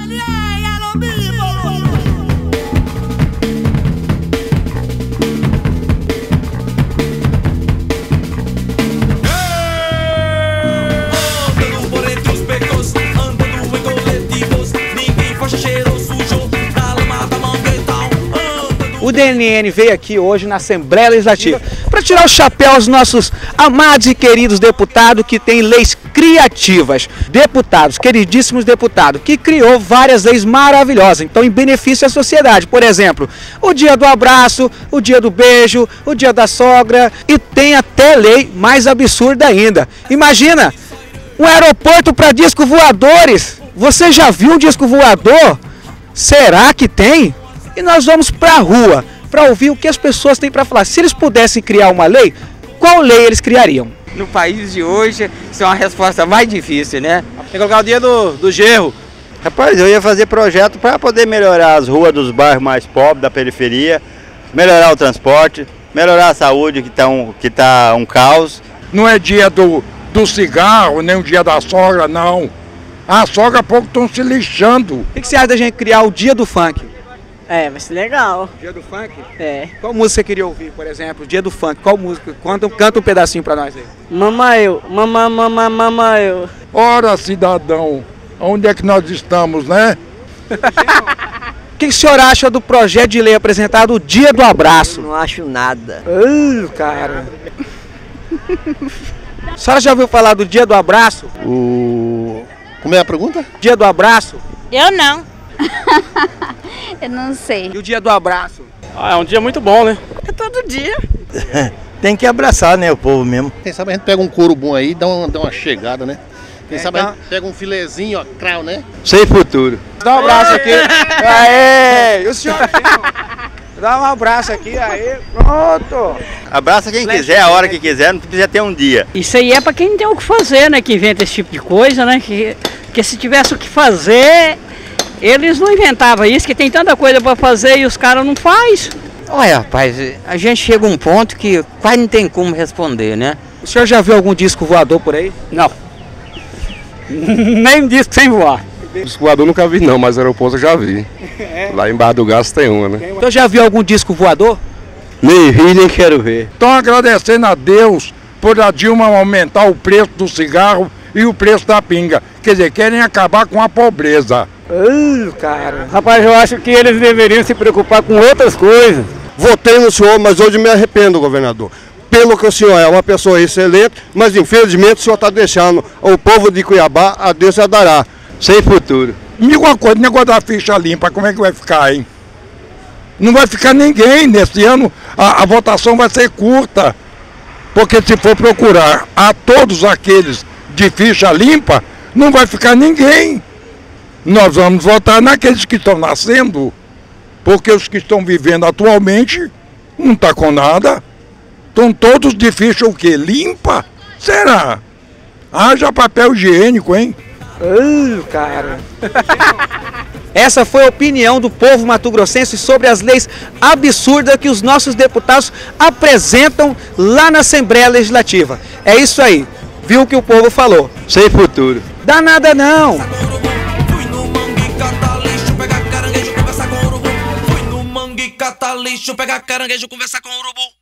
O DNN veio aqui hoje na Assembleia Legislativa para tirar o chapéu aos nossos amados e queridos deputados que têm leis criativas. Deputados, queridíssimos deputados, que criou várias leis maravilhosas, então em benefício à sociedade. Por exemplo, o dia do abraço, o dia do beijo, o dia da sogra e tem até lei mais absurda ainda. Imagina, um aeroporto para discos voadores. Você já viu um disco voador? Será que tem? E nós vamos para a rua para ouvir o que as pessoas têm para falar. Se eles pudessem criar uma lei, qual lei eles criariam? No país de hoje, isso é uma resposta mais difícil, né? Tem que colocar o dia do gerro. Rapaz, eu ia fazer projeto para poder melhorar as ruas dos bairros mais pobres, da periferia, melhorar o transporte, melhorar a saúde, que tá um caos. Não é dia do cigarro, nem o dia da sogra, não. A sogra há pouco estão se lixando. O que você acha da gente criar o dia do funk? É, vai ser legal. Dia do funk? É. Qual música você queria ouvir, por exemplo? Dia do funk, qual música? Canta um pedacinho pra nós aí. Mama eu, mama eu. Ora, cidadão, onde é que nós estamos, né? O que o senhor acha do projeto de lei apresentado o Dia do Abraço? Não acho nada. Cara. A senhora já ouviu falar do Dia do Abraço? Como é a pergunta? Dia do Abraço? Eu não. Eu não sei. E o Dia do Abraço? É um dia muito bom, né? É todo dia. Tem que abraçar, né, o povo mesmo. Quem sabe a gente pega um couro bom aí e dá uma chegada, né? Quem sabe a gente pega um filezinho, ó, crau, né? Sem futuro. Dá um abraço aqui. Aê! E o senhor? Dá um abraço aqui, aí. Pronto. Abraça quem quiser, a hora que quiser, não precisa ter um dia. Isso aí é pra quem não tem o que fazer, né? Que inventa esse tipo de coisa, né? Que se tivesse o que fazer, eles não inventavam isso, que tem tanta coisa pra fazer e os caras não fazem. Olha, rapaz, a gente chega a um ponto que quase não tem como responder, né? O senhor já viu algum disco voador por aí? Não. Nem disco sem voar. Disco voador nunca vi não, mas aeroporto eu já vi. Lá em Barra do Gás tem uma, né? O senhor já viu algum disco voador? Nem vi, nem quero ver. Estão agradecendo a Deus por a Dilma aumentar o preço do cigarro e o preço da pinga. Quer dizer, querem acabar com a pobreza. Cara. Rapaz, eu acho que eles deveriam se preocupar com outras coisas. Votei no senhor, mas hoje me arrependo, governador. Pelo que o senhor é uma pessoa excelente, mas infelizmente o senhor está deixando o povo de Cuiabá a Deus a dará. Sem futuro. Me diga uma coisa, o negócio da ficha limpa, como é que vai ficar, hein? Não vai ficar ninguém. Nesse ano a votação vai ser curta. Porque se for procurar a todos aqueles de ficha limpa, não vai ficar ninguém. Nós vamos votar naqueles que estão nascendo. Porque os que estão vivendo atualmente não estão com nada. Estão todos de ficha o quê? Limpa? Será? Haja papel higiênico, hein? Cara. Essa foi a opinião do povo mato-grossense sobre as leis absurdas que os nossos deputados apresentam lá na Assembleia Legislativa. É isso aí. Viu o que o povo falou? Sem futuro. Dá nada não. Fui no mangue catar lixo, pegar caranguejo, conversar com urubu. Fui no mangue catar lixo, pegar caranguejo, conversar com urubu.